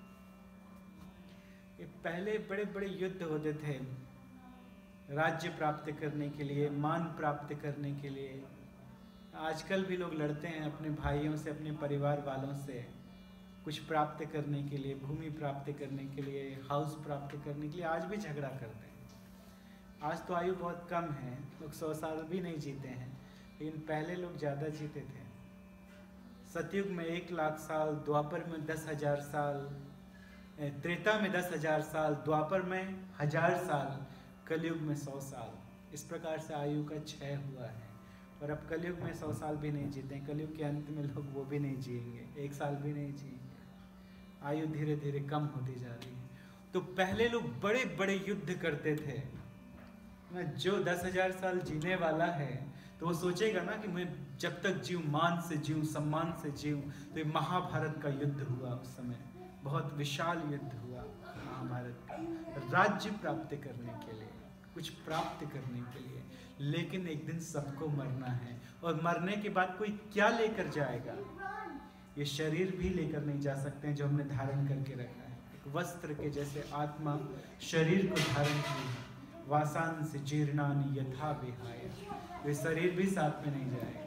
ये पहले बड़े बड़े युद्ध होते थे राज्य प्राप्त करने के लिए, मान प्राप्त करने के लिए। आजकल भी लोग लड़ते हैं अपने भाइयों से, अपने परिवार वालों से, कुछ प्राप्त करने के लिए, भूमि प्राप्त करने के लिए, हाउस प्राप्त करने के लिए आज भी झगड़ा करते हैं। आज तो आयु बहुत कम है, लोग 100 साल भी नहीं जीते हैं, लेकिन पहले लोग ज़्यादा जीते थे। सतयुग में 1 लाख साल, द्वापर में 10,000 साल, त्रेता में 10,000 साल, द्वापर में 1000 साल, कलयुग में 100 साल। इस प्रकार से आयु का क्षय हुआ है। और अब कलयुग में 100 साल भी नहीं जीते हैं। कलयुग के अंत में लोग वो भी नहीं जिएंगे, 1 साल भी नहीं जिएंगे। आयु धीरे धीरे कम होती जा रही है। तो पहले लोग बड़े बड़े युद्ध करते थे। जो 10,000 साल जीने वाला है तो वो सोचेगा ना कि मैं जब तक जीऊँ, मान से जीऊँ, सम्मान से जीऊँ। तो ये महाभारत का युद्ध हुआ उस समय, बहुत विशाल युद्ध हुआ महाभारत का, राज्य प्राप्त करने के लिए, कुछ प्राप्त करने के लिए। लेकिन एक दिन सबको मरना है, और मरने के बाद कोई क्या लेकर जाएगा? ये शरीर भी लेकर नहीं जा सकते हैं जो हमने धारण करके रखा है। एक वस्त्र के जैसे आत्मा शरीर को धारण की, वासांसि जीर्णानि यथा विहाय, ये शरीर भी साथ में नहीं जाएगा।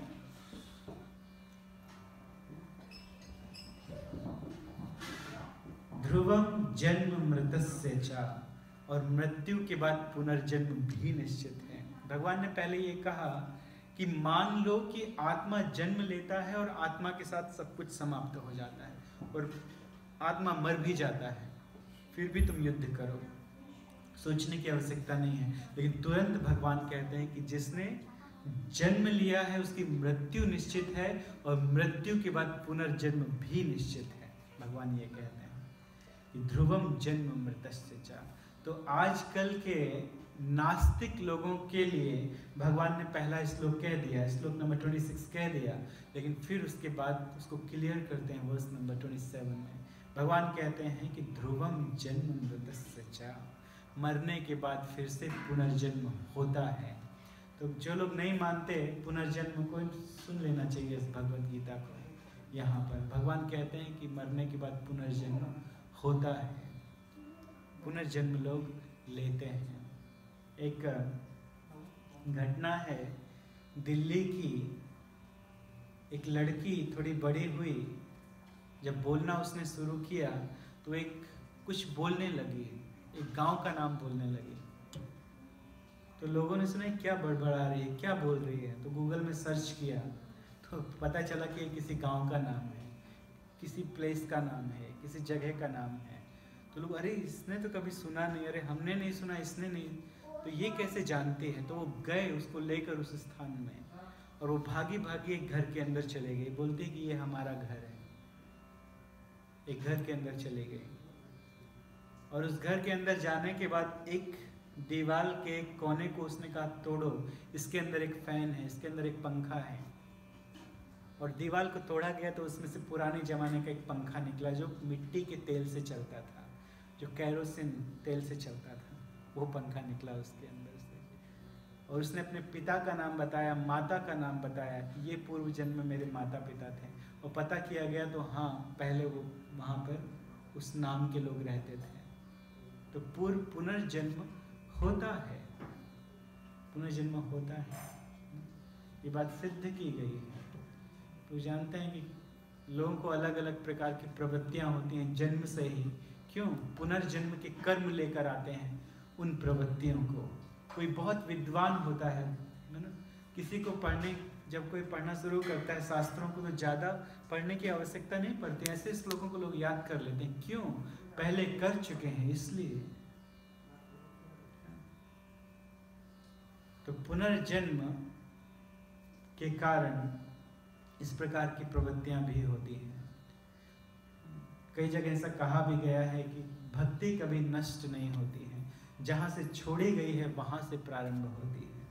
ध्रुवम जन्म मृतस्य च, और मृत्यु के बाद पुनर्जन्म भी निश्चित है। भगवान ने पहले ये कहा कि मान लो कि आत्मा जन्म लेता है और आत्मा के साथ सब कुछ समाप्त हो जाता है, और आत्मा मर भी जाता है, फिर भी तुम युद्ध करो, सोचने की आवश्यकता नहीं है। लेकिन तुरंत भगवान कहते हैं कि जिसने जन्म लिया है उसकी मृत्यु निश्चित है, और मृत्यु के बाद पुनर्जन्म भी निश्चित है। भगवान ये कहते हैं कि ध्रुवम जन्म मृतस्य च। तो आजकल के नास्तिक लोगों के लिए भगवान ने पहला श्लोक कह दिया, श्लोक नंबर 26 कह दिया, लेकिन फिर उसके बाद उसको क्लियर करते हैं वर्स नंबर 27 में। भगवान कहते हैं कि ध्रुवम जन्म मृतस्य च, मरने के बाद फिर से पुनर्जन्म होता है। तो जो लोग नहीं मानते पुनर्जन्म को, सुन लेना चाहिए इस भगवत गीता को। यहाँ पर भगवान कहते हैं कि मरने के बाद पुनर्जन्म होता है, पुनर्जन्म लोग लेते हैं। एक घटना है दिल्ली की, एक लड़की थोड़ी बड़ी हुई, जब बोलना उसने शुरू किया तो एक कुछ बोलने लगी, एक गांव का नाम बोलने लगी। तो लोगों ने सुना क्या बड़बड़ा रही है, क्या बोल रही है। तो गूगल में सर्च किया तो पता चला कि ये किसी गांव का नाम है, किसी प्लेस का नाम है, किसी जगह का नाम है। तो लोग, अरे इसने तो कभी सुना नहीं, अरे हमने नहीं सुना, इसने नहीं, तो ये कैसे जानते हैं। तो वो गए उसको लेकर उस स्थान में, और वो भागी भागी एक घर के अंदर चले गए, बोलते कि ये हमारा घर है। एक घर के अंदर चले गए, और उस घर के अंदर जाने के बाद एक दीवार के एक कोने को उसने कहा तोड़ो, इसके अंदर एक फैन है, इसके अंदर एक पंखा है। और दीवार को तोड़ा गया तो उसमें से पुराने ज़माने का एक पंखा निकला जो मिट्टी के तेल से चलता था, जो कैरोसिन तेल से चलता था, वो पंखा निकला उसके अंदर से। और उसने अपने पिता का नाम बताया, माता का नाम बताया, ये पूर्व जन्म में मेरे माता पिता थे। और पता किया गया तो हाँ, पहले वो वहाँ पर उस नाम के लोग रहते थे। तो पुनर्जन्म होता है, पुनर्जन्म होता है। ये बात सिद्ध की गई है। तो जानते हैं कि लोगों को अलग अलग प्रकार की प्रवृत्तियां होती हैं जन्म से ही। क्यों? पुनर्जन्म के कर्म लेकर आते हैं उन प्रवृत्तियों को। कोई बहुत विद्वान होता है ना, किसी को पढ़ने, जब कोई पढ़ना शुरू करता है शास्त्रों को, तो ज़्यादा पढ़ने की आवश्यकता नहीं पड़ती। ऐसे श्लोकों को लोग याद कर लेते हैं। क्यों? पहले कर चुके हैं इसलिए। तो पुनर्जन्म के कारण इस प्रकार की प्रवृत्तियां भी होती हैं। कई जगह ऐसा कहा भी गया है कि भक्ति कभी नष्ट नहीं होती है, जहां से छोड़ी गई है वहां से प्रारंभ होती है।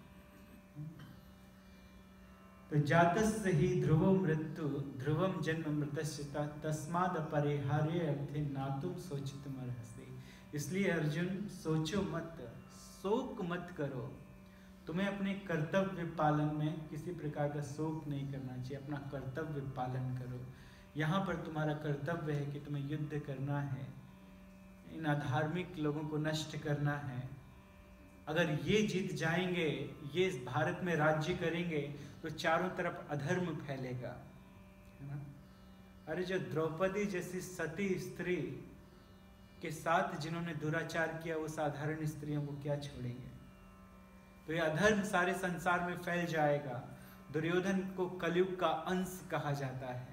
तो जातस्य ही ध्रुवो मृत्यु ध्रुवम जन्म मृतस्य तस्माद अपरिहार्य अर्थे नातुम सोचितुम अर्हसि। इसलिए अर्जुन सोचो मत, शोक मत करो। तुम्हें अपने कर्तव्य पालन में किसी प्रकार का शोक नहीं करना चाहिए। अपना कर्तव्य पालन करो। यहाँ पर तुम्हारा कर्तव्य है कि तुम्हें युद्ध करना है, इन अधार्मिक लोगों को नष्ट करना है। अगर ये जीत जाएंगे, ये इस भारत में राज्य करेंगे, तो चारों तरफ अधर्म फैलेगा, है ना। अरे जो द्रौपदी जैसी सती स्त्री के साथ जिन्होंने दुराचार किया, वो साधारण स्त्रियों को क्या छोड़ेंगे। तो ये अधर्म सारे संसार में फैल जाएगा। दुर्योधन को कलयुग का अंश कहा जाता है।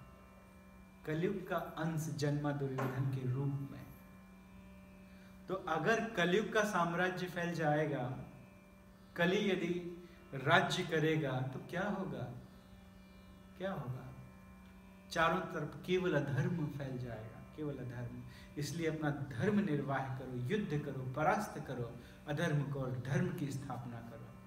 कलयुग का अंश जन्मा दुर्योधन के रूप में। तो अगर कलयुग का साम्राज्य फैल जाएगा, कली यदि राज्य करेगा, तो क्या होगा? क्या होगा? चारों तरफ केवल अधर्म फैल जाएगा, केवल अधर्म। इसलिए अपना धर्म निर्वाह करो, युद्ध करो, परास्त करो अधर्म को और धर्म की स्थापना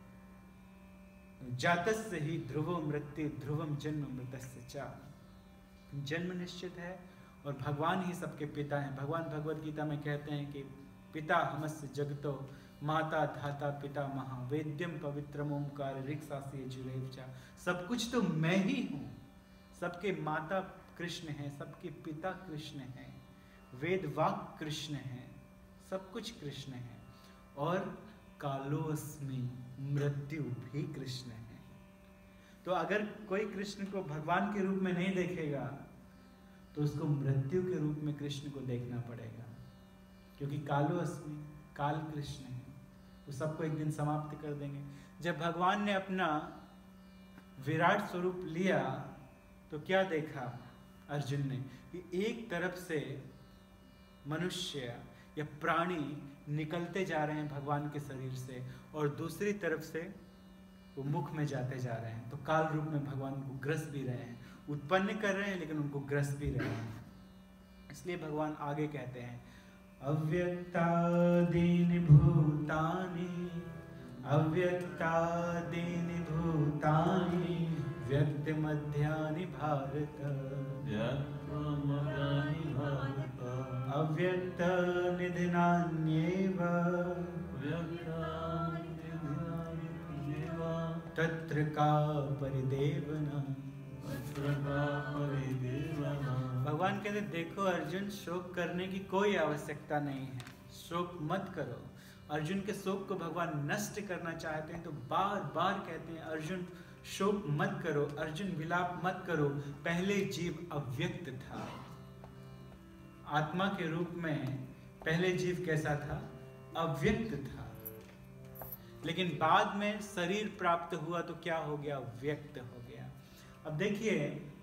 करो। जातस्य ही ध्रुवो मृत्यु ध्रुवम जन्म मृतस्य च। जन्म निश्चित है और भगवान ही सबके पिता हैं। भगवान भगवद गीता में कहते हैं कि पिता हमस्य जगतो माता धाता पिता महा वेद्यम पवित्रम ओंकार ऋक्सासी जुरेवचा। सब कुछ तो मैं ही हूँ। सबके माता कृष्ण हैं, सबके पिता कृष्ण हैं, वेद वाक कृष्ण हैं, सब कुछ कृष्ण है। और कालोस्मि मृत्यु भी कृष्ण है। तो अगर कोई कृष्ण को भगवान के रूप में नहीं देखेगा, तो उसको मृत्यु के रूप में कृष्ण को देखना पड़ेगा। क्योंकि कालोस्मि, काल कृष्ण है, वो सबको एक दिन समाप्त कर देंगे। जब भगवान ने अपना विराट स्वरूप लिया, तो क्या देखा अर्जुन ने कि एक तरफ से मनुष्य या प्राणी निकलते जा रहे हैं भगवान के शरीर से, और दूसरी तरफ से वो मुख में जाते जा रहे हैं। तो काल रूप में भगवान को ग्रस भी रहे हैं, उत्पन्न कर रहे हैं, लेकिन उनको ग्रस भी रहे हैं। इसलिए भगवान आगे कहते हैं, अव्यक्तादीनि भूतानि अव्यक्तादीनि भूतानि व्यक्त मध्यानि भारत अव्यक्त निधनान्येव तत्र का परिदेवना। भगवान कहते देखो अर्जुन, शोक करने की कोई आवश्यकता नहीं है, शोक मत करो। अर्जुन के शोक को भगवान नष्ट करना चाहते हैं, तो बार बार कहते हैं अर्जुन शोक मत करो, अर्जुन विलाप मत करो। पहले जीव अव्यक्त था, आत्मा के रूप में पहले जीव कैसा था? अव्यक्त था। लेकिन बाद में शरीर प्राप्त हुआ तो क्या हो गया? व्यक्त हो गया। अब देखिए